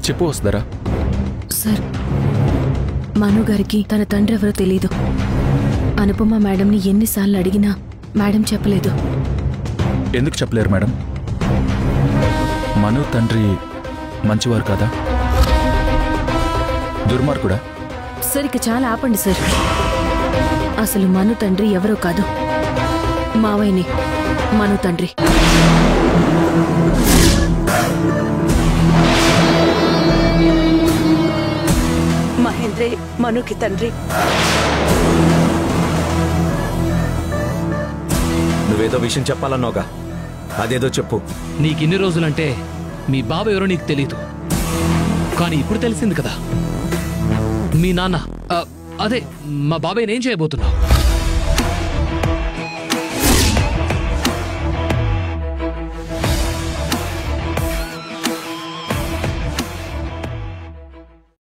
చెప్పు వసుధరా. సార్, మను గారికి తన తండ్రి ఎవరో తెలీదు. అనుపమ మేడంని ఎన్నిసార్లు అడిగినా మేడం చెప్పలేదు. ఎందుకు చెప్పలేరు మేడం? మను తండ్రి మంచివారు కదా, దుర్మార్గుడా? సార్, ఇక చాలా ఆపండి సార్. అసలు మను తండ్రి ఎవరో కాదు, మావయ్యని మను తండ్రి. మహేంద్రే మనుకి తండ్రి. నువ్వేదో విషయం చెప్పాలన్నావుగా, అదేదో చెప్పు. నీకిన్ని రోజులంటే మీ బాబు ఎవరో నీకు తెలీదు, కానీ ఇప్పుడు తెలిసింది కదా. మీ నాన్న అదే మా బాబాయ్ ఏం చేయబోతున్నావు?